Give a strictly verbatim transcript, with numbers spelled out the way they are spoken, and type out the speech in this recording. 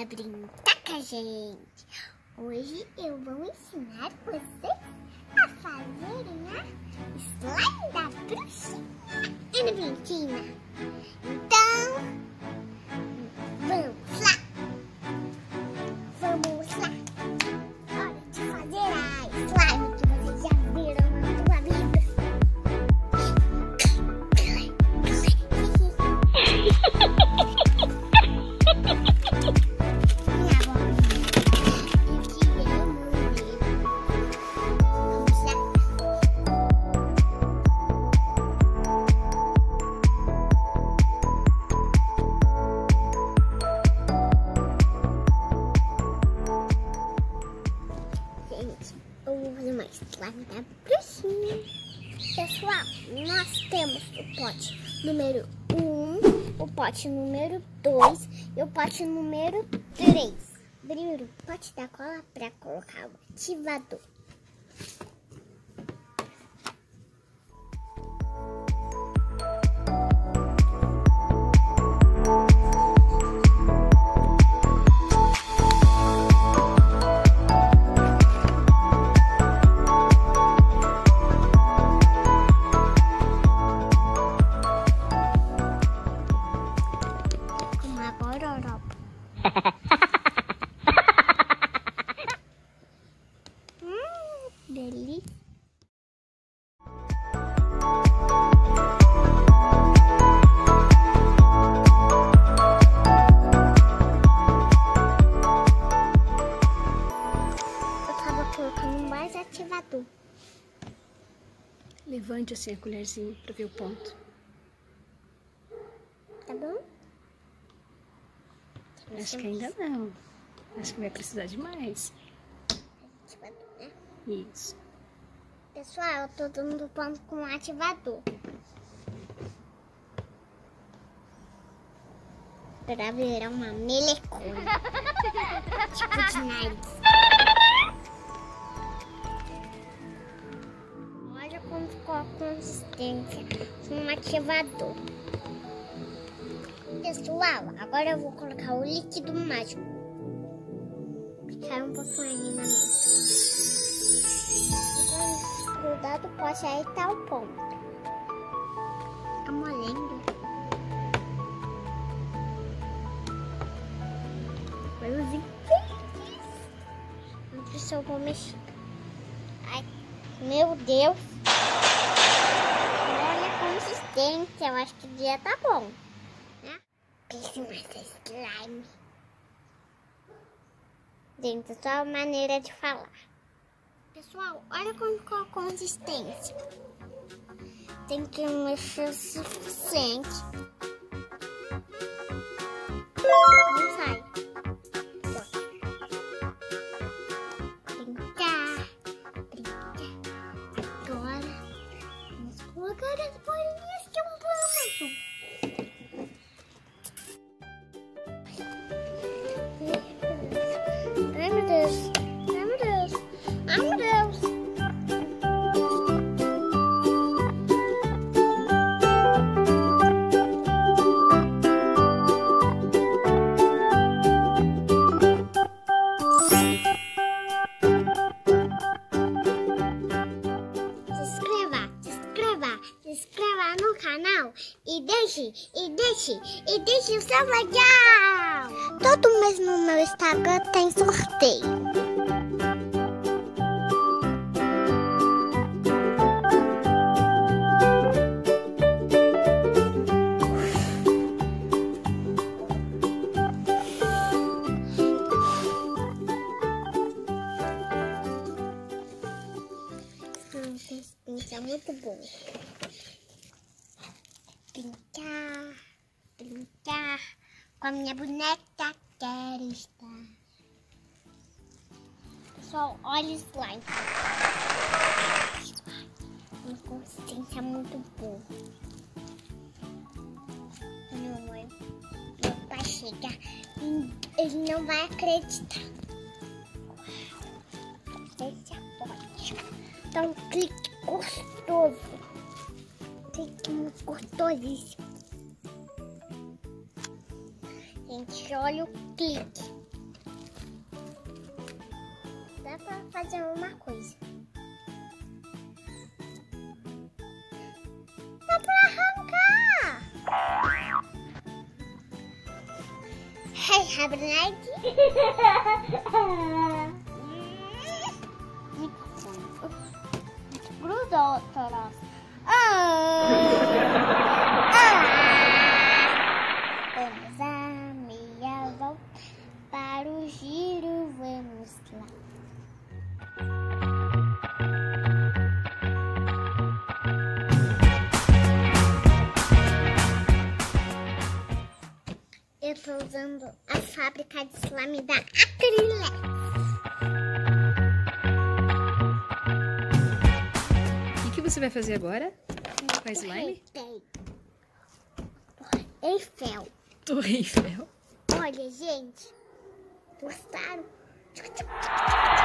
Bora brincar com a gente. Hoje eu vou ensinar vocês a fazerem a slime da bruxinha Anaventina. Então, vamos lá. Vamos lá. Hora de fazer a slime que vocês já viram na sua vida. Eu vou fazer uma slime da bruxinha. Pessoal, nós temos o pote número um, o pote número dois e o pote número três. Abrir o pote da cola para colocar o ativador. Hum, delícia. Eu tava colocando mais ativador. Levante assim a colherzinha para ver o ponto. Tá bom? Acho que ainda não. Acho que vai precisar de mais. Ativador, né? Isso. Pessoal, eu tô dando ponto com ativador. Pra virar uma melecona. Tipo de nariz. Olha como ficou a consistência com um ativador. Pessoal, agora eu vou colocar o líquido mágico. Cai um pouquinho ali na mesa. Cuidado, pode aí tá o ponto. Tá molhando. Coisa infeliz. Não sei se eu vou mexer. Ai, meu Deus. Olha a consistência, eu acho que já tá bom. Pense nessa slime. Gente, é só a maneira de falar. Pessoal, olha como ficou a consistência. Tem que mexer o suficiente. Não sai. Brincar. Brincar. Agora, vamos colocar as bolinhas que eu amo. Ai, meu Deus. Ai, meu Deus. Ai, meu Deus. Se inscreva, se inscreva, se inscreva no canal e deixe, e deixe, e deixe o seu legal. Todo mês no meu Instagram tem sorteio. Isso é muito bom. Brincar, brincar com a minha boneca. Quero estar. Pessoal, olha o slime. Uma consistência muito boa. Meu mãe, meu pai chegar, ele não vai acreditar. Esse é ótimo. Dá um clique gostoso. Clique muito gostosíssimo. Gente, olha o clique. pra fazer uma coisa. Dá pra arrancar! Hey, have a night. Grudou, Toros. Ah! Vamos a meia volta para o giro, vamos lá. Eu tô usando a fábrica de slime da Acrylex. O que você vai fazer agora com a slime? Eiffel. Torre Eiffel. Olha, gente. Gostaram?